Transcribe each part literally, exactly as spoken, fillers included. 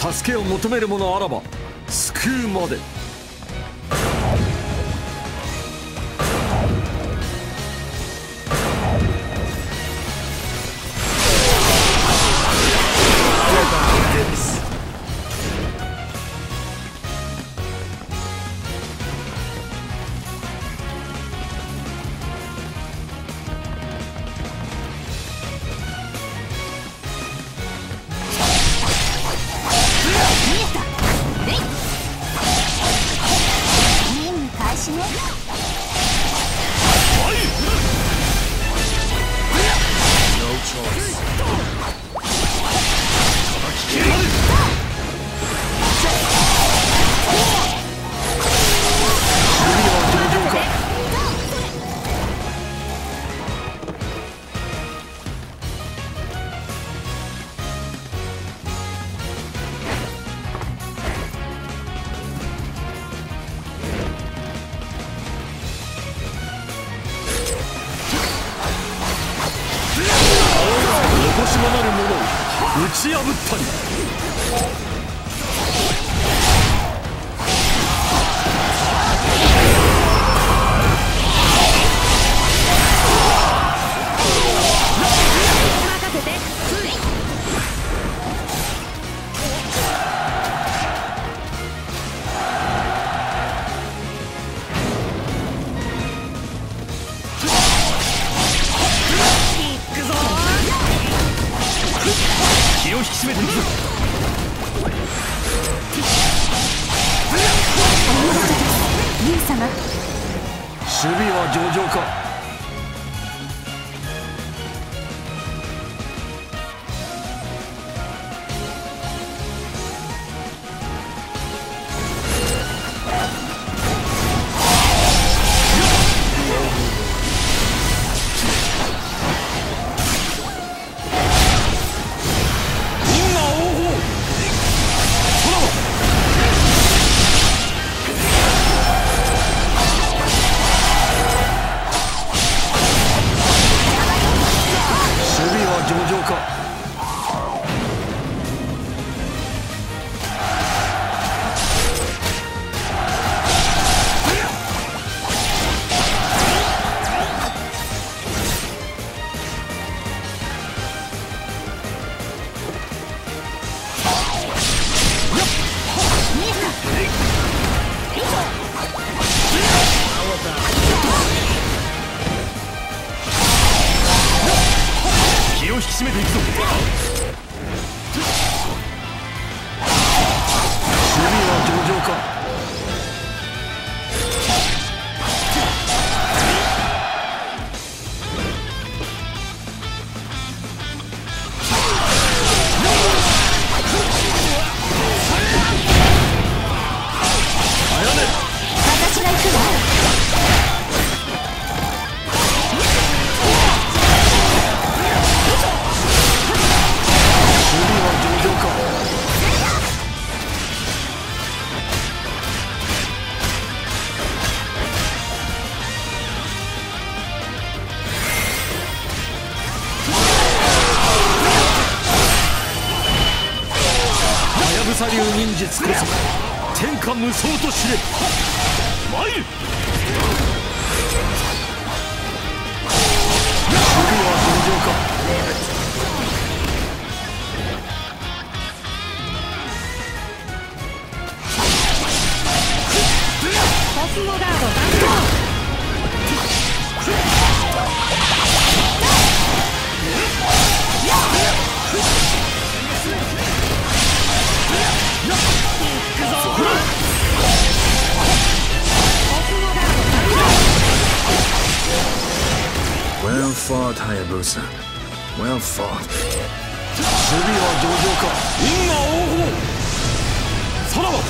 助けを求める者あらば救うまで。打ち破ったり。気を引き締めていくぞ。 ユウ様、 守備は上々か。上々か。気を引き締めていくぞ。守備は上々か。 私が行くわ。はやぶさ流忍術こそ天下無双と知れ。参る。守備は上々か。 コスモガード担当。 Well fought, Hayabusa. Well fought. 守備は上々か。因果応報。さらば。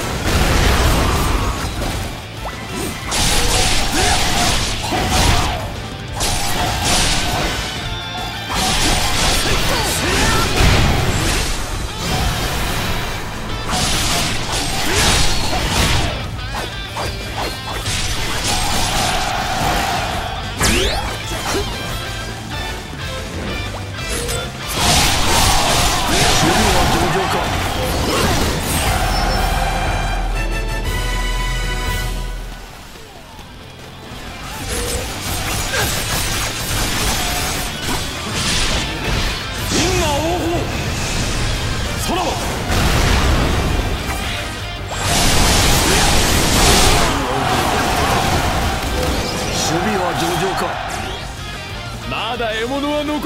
守備は上々か。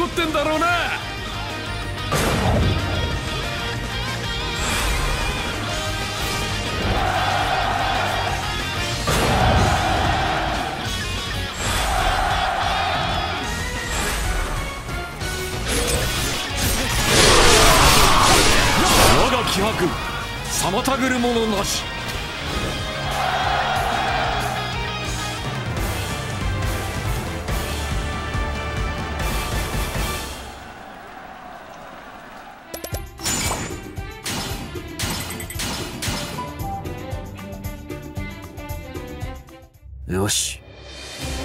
怒ってんだろうな。我が気迫妨ぐるものなし。よし、